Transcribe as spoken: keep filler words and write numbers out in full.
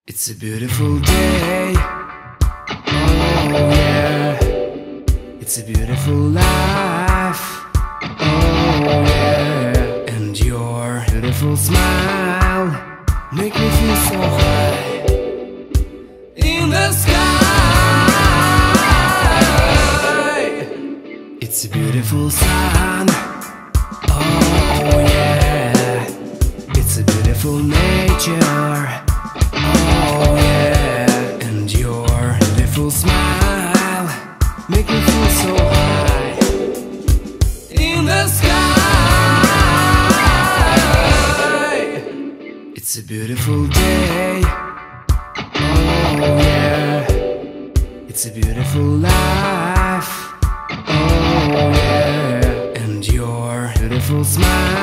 It's a beautiful day. Oh yeah. It's a beautiful life. Oh yeah. And your beautiful smile make me feel so high in the sky. It's a beautiful sun. Oh yeah. It's a beautiful nature. Oh yeah. And your beautiful smile make me feel so high in the sky. It's a beautiful day. Oh yeah. It's a beautiful life. Oh yeah. And your beautiful smile